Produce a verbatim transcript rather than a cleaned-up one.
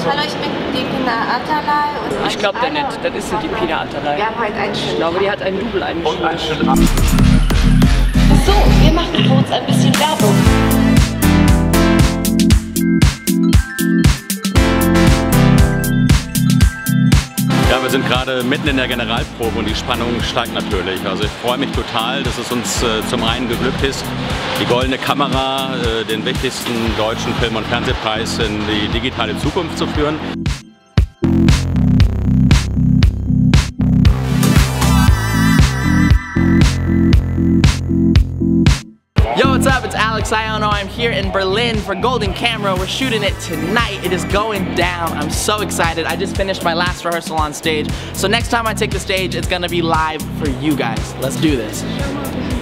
Hallo, ich bin die Pina Atalay. Und ich glaube der nicht, das ist die Pina Atalay. Wir haben heute einen schönen Ich glaube, die hat einen Double eingeschrieben. So, wir machen kurz ein bisschen Werbung. Ja, wir sind gerade mitten in der Generalprobe und die Spannung steigt natürlich. Also ich freue mich total, dass es uns äh, zum einen geglückt ist, die Goldene Kamera, äh, den wichtigsten deutschen Film- und Fernsehpreis in die digitale Zukunft zu führen. Yo, what's up? It's Alex Iono. I'm here in Berlin for Golden Camera. We're shooting it tonight. It is going down. I'm so excited. I just finished my last rehearsal on stage. So next time I take the stage, it's gonna be live for you guys. Let's do this.